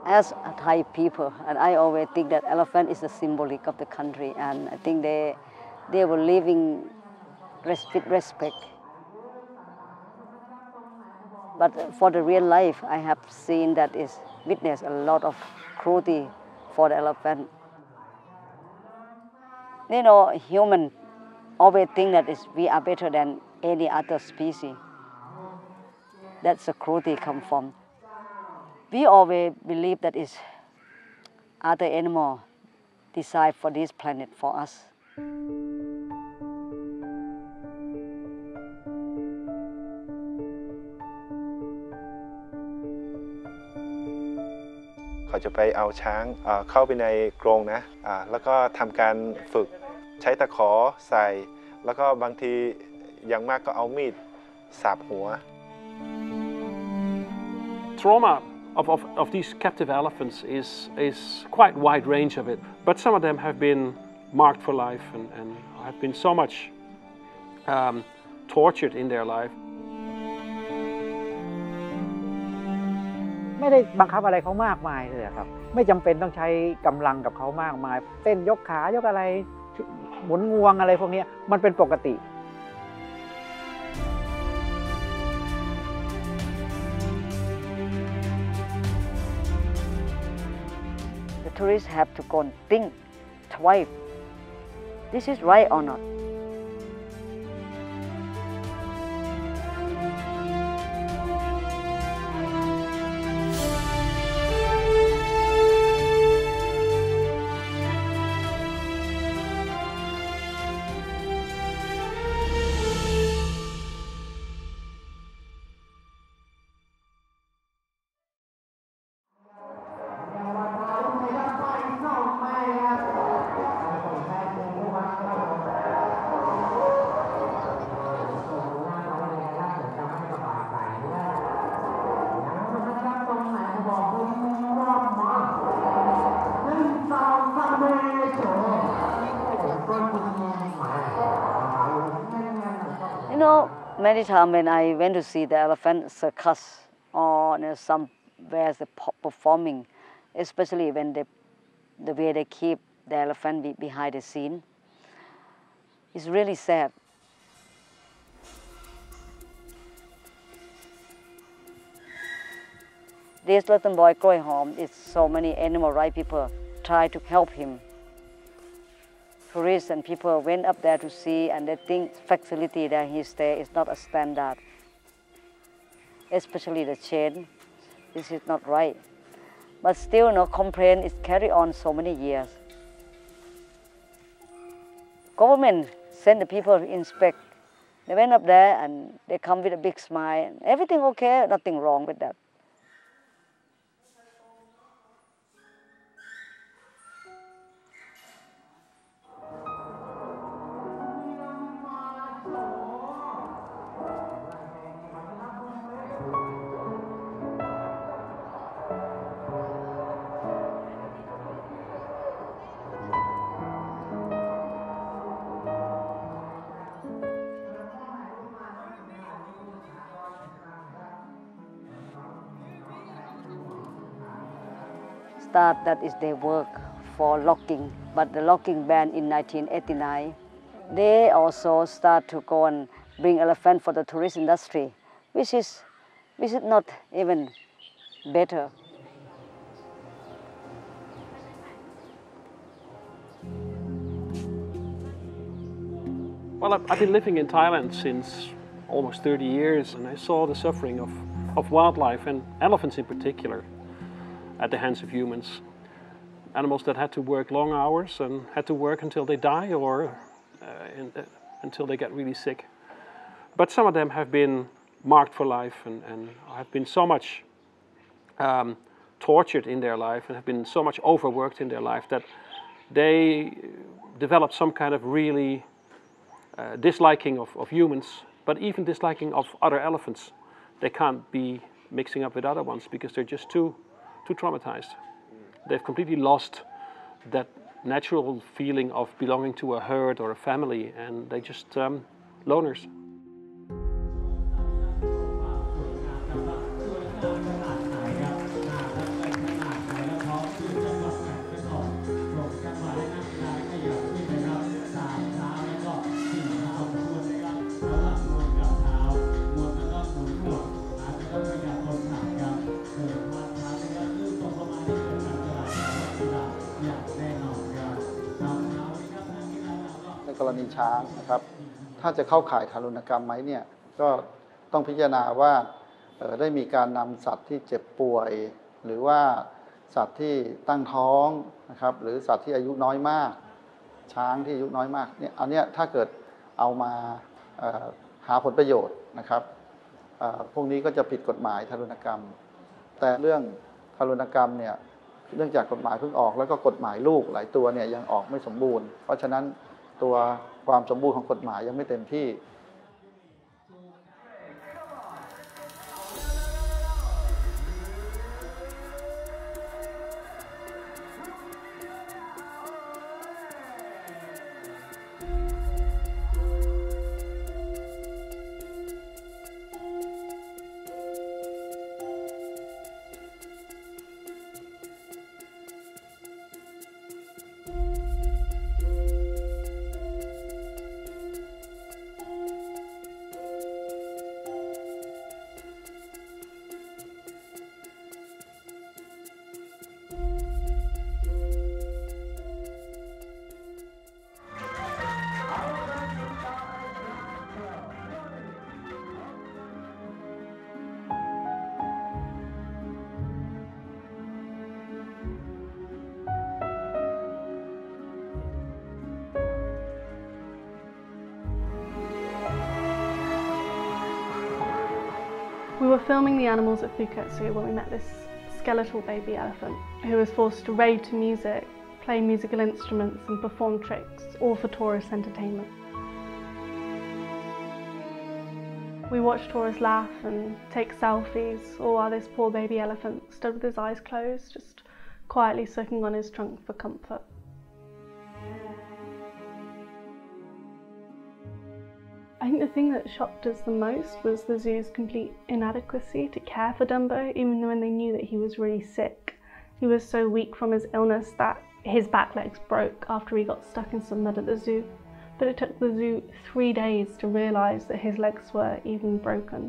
As a Thai people, and I always think that elephant is the symbolic of the country, and I think they were living with respect. But for the real life, I have seen that is witnessed a lot of cruelty for the elephant. You know, human always think that we are better than any other species. That's the cruelty come from. We always believe that is other animal designed for this planet for us. เขาจะไปเอาช้างเข้าไปในกรงนะแล้วก็ทำการฝึกใช้ตะขอใส่แล้วก็บางทีอย่างมากก็เอามีดสาบหัว Trauma of these captive elephants is quite wide range of it, but some of them have been marked for life and have been so much tortured in their life. ไม่ได้บังคับอะไรเขามากมายเลยครับไม่จำเป็นต้องใช้กำลังกับเขามากมายเต้นยกขายกอะไรหมุนงวงอะไรพวกนี้มันเป็นปกติ The tourists have to go and think twice. This is right or not? You know, many times when I went to see the elephant circus or somewhere they're performing, especially when the way they keep the elephant behind the scene, it's really sad. This little boy going home, it's so many animal rights people try to help him. Tourists and people went up there to see, and they think facility that he stay is not a standard. Especially the chain, this is not right. But still, no complaint is carried on so many years. Government sent the people to inspect. They went up there and they come with a big smile. Everything okay, nothing wrong with that. Start that is their work for logging, but the logging ban in 1989. They also start to go and bring elephant for the tourist industry, which is not even better. Well, I've been living in Thailand since almost 30 years, and I saw the suffering of wildlife and elephants in particular at the hands of humans. Animals that had to work long hours and had to work until they die or until they get really sick. But some of them have been marked for life and have been so much tortured in their life and have been so much overworked in their life that they developed some kind of really disliking of humans, but even disliking of other elephants. They can't be mixing up with other ones because they're just too traumatized. They've completely lost that natural feeling of belonging to a herd or a family, and they just loners. ณีช้างนะครับถ้าจะเข้าข่ายทารุณกรรมไหมเนี่ยก็ต้องพิจารณาว่าได้มีการนำสัตว์ที่เจ็บป่วยหรือว่าสัตว์ที่ตั้งท้องนะครับหรือสัตว์ที่อายุน้อยมากช้างที่อายุน้อยมากเนี่ยอันเนี้ยถ้าเกิดเอามาหาผลประโยชน์นะครับพวกนี้ก็จะผิดกฎหมายทารุณกรรมแต่เรื่องทารุณกรรมเนี่ยเนื่องจากกฎหมายเพิ่งออกแล้วก็กฎหมายลูกหลายตัวเนี่ยยังออกไม่สมบูรณ์เพราะฉะนั้นตัวความสมบูรณ์ของกฎหมายยังไม่เต็มที่ We were filming the animals at Phuket Zoo when we met this skeletal baby elephant who was forced to rave to music, play musical instruments and perform tricks, all for tourist entertainment. We watched tourists laugh and take selfies, all while this poor baby elephant stood with his eyes closed, just quietly sucking on his trunk for comfort. I think the thing that shocked us the most was the zoo's complete inadequacy to care for Dumbo, even when they knew that he was really sick. He was so weak from his illness that his back legs broke after he got stuck in some mud at the zoo. But it took the zoo 3 days to realise that his legs were even broken.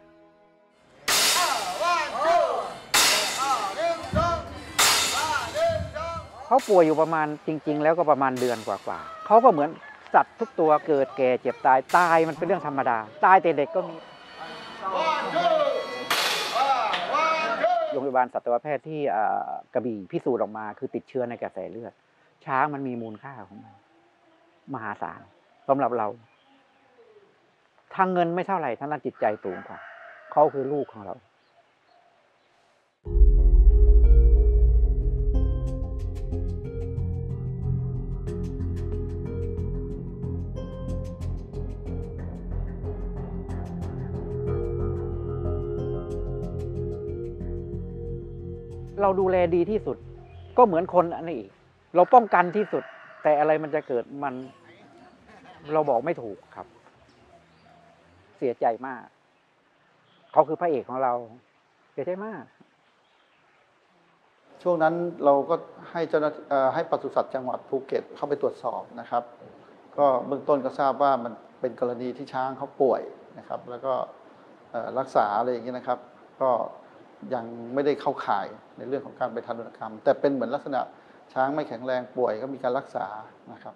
เขาป่วยอยู่ประมาณจริงๆแล้วก็ประมาณเดือนกว่าๆเขาก็เหมือนสัตว์ทุกตัวเกิดแก่เจ็บตายตายมันเป็นเรื่องธรรมดาตายแต่เด็กก็มีโรงพยาบาลสัตวแพทย์ที่กระบี่พิสูจน์ออกมาคือติดเชื้อในกระแสเลือดช้างมันมีมูลค่าของมันมหาศาลสำหรับเราทางเงินไม่เท่าไหร่ทางด้านจิตใจสูงกว่าเขาคือลูกของเราเราดูแลดีที่สุดก็เหมือนคนอันนี้อีกเราป้องกันที่สุดแต่อะไรมันจะเกิดมันเราบอกไม่ถูกครับเสียใจมากเขาคือพระเอกของเราเสียใจมากช่วงนั้นเราก็ให้เจ้าหน้าที่ให้ปศุสัตว์จังหวัดภูเก็ตเข้าไปตรวจสอบนะครับก็เบื้องต้นก็ทราบว่ามันเป็นกรณีที่ช้างเขาป่วยนะครับแล้วก็รักษาอะไรอย่างนี้นะครับก็ยังไม่ได้เข้าข่ายในเรื่องของการไปทารุณกรรมแต่เป็นเหมือนลักษณะช้างไม่แข็งแรงป่วยก็มีการรักษานะครับ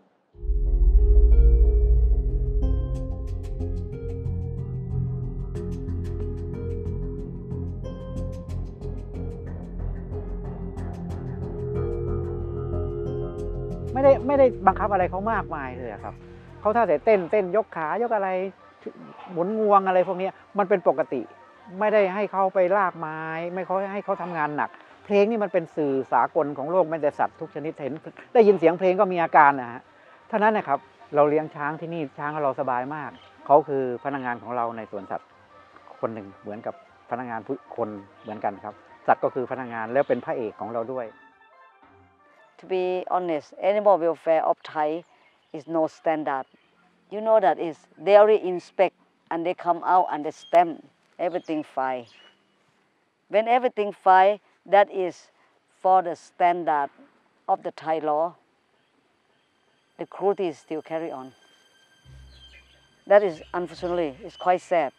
ไม่ได้บังคับอะไรเขามากมายเลยครับเขาถ้าแต่เต้นยกขายกอะไรหมุนงวงอะไรพวกนี้มันเป็นปกติไม่ได้ให้เขาไปลากไม้ไม่ให้เขาทำงานหนักเพลงนี่มันเป็นสื่อสากลของโลกไม่แต่สัตว์ทุกชนิดเห็นได้ยินเสียงเพลงก็มีอาการนะฮะเท่านั้นนะครับเราเลี้ยงช้างที่นี่ช้างเราสบายมากเขาคือพนักงานของเราในสวนสัตว์คนหนึ่งเหมือนกับพนักงานคนเหมือนกันครับสัตว์ก็คือพนักงานแล้วเป็นพระเอกของเราด้วย To be honest, animal welfare of Thai is no standard. You know that is they already inspect and they come out and they stamp everything fine. When everything fine, that is for the standard of the Thai law. The cruelty still carry on. That is unfortunately is quite sad.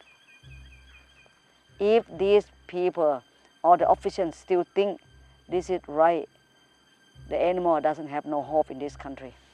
If these people or the officials still think this is right, the animal doesn't have no hope in this country.